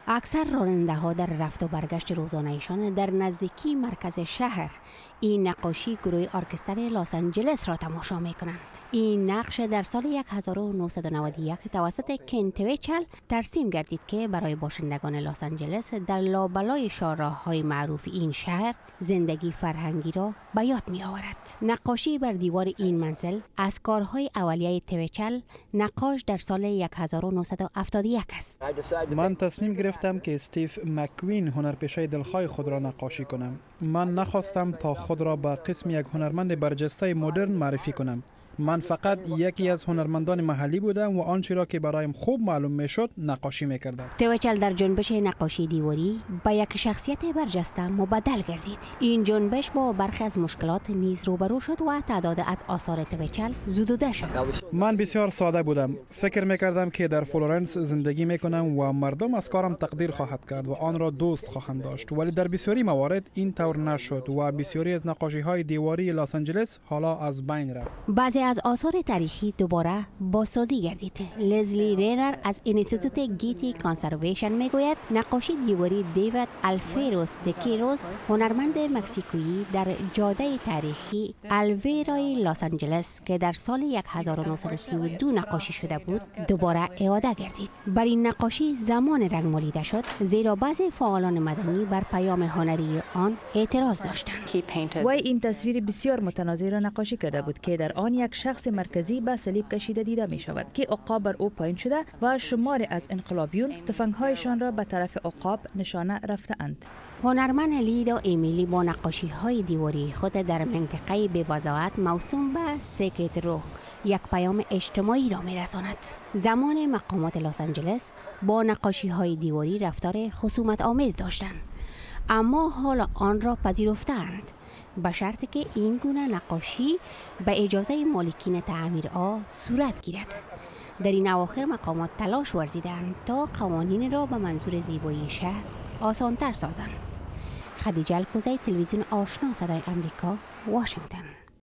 اکثر راننده ها در رفت و برگشت روزانه‌شان در نزدیکی مرکز شهر این نقاشی گروه ارکستر لس آنجلس را تماشا می کنند. این نقش در سال 1991 توسط کن تویچل ترسیم گردید که برای باشندگان لس آنجلس در لابلای شاهراه‌های معروف این شهر زندگی فرهنگی را به یاد می آورد. نقاشی بر دیوار این منزل از کارهای اولیه تویچل نقاش در سال 1971 است. من تصمیم گرفتم که استیو مکوین هنرپیشه دلخواه خود را نقاشی کنم. من نخواستم تا خود را به قسم یک هنرمند برجسته مدرن معرفی کنم. من فقط یکی از هنرمندان محلی بودم و آنچه را که برایم خوب معلوم میشد نقاشی میکردم. تویچل در جنبش نقاشی دیواری با یک شخصیت برجسته مبدل گردید. این جنبش با برخی از مشکلات نیز روبرو شد و تعداد از آثار تویچل زدوده شد. من بسیار ساده بودم. فکر میکردم که در فلورنس زندگی میکنم و مردم از کارم تقدیر خواهد کرد و آن را دوست خواهند داشت، ولی در بسیاری موارد این طور نشد و بسیاری از نقاشی های دیواری لس آنجلس حالا از بین رفت. بعضی از آثار تاریخی دوباره بازسازی گردید. لزلی رینر از اینستیتوت گیتی کانسرویشن میگوید نقاشی دیواری دیوید الفیرو سیکیروس هنرمند مکزیکویی در جاده تاریخی الویرای لس آنجلس که در سال 1932 نقاشی شده بود دوباره اعاده گردید. بر این نقاشی زمان رنگ مالیده شد زیرا بعضی فعالان مدنی بر پیام هنری آن اعتراض داشتند. وی این تصویر بسیار متنازع را نقاشی کرده بود که در آن یک شخص مرکزی به صلیب کشیده دیده می شود که عقاب بر او پایین شده و شماری از انقلابیون تفنگ‌هایشان را به طرف عقاب نشانه رفته‌اند. هنرمند لیدا امیلی با نقاشی‌های دیواری خود در منطقه ببضاعت موسوم به سکت رو یک پیام اجتماعی را می‌رساند. زمان مقامات لس آنجلس با نقاشی‌های دیواری رفتار خصومت آمیز داشتند، اما حالا آن را پذیرفتند به شرطی که این گونه نقاشی به اجازه مالکین تعمیرها صورت گیرد. در این اواخر مقامات تلاش ورزیدند تا قوانین را به منظور زیبایی شهر آسان‌تر سازند. خدیجه الکوزی، تلویزیون آشنا صدای آمریکا، واشنگتن.